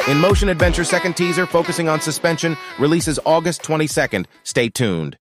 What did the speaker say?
INMOTION Adventure second teaser focusing on suspension releases August 22nd. Stay tuned.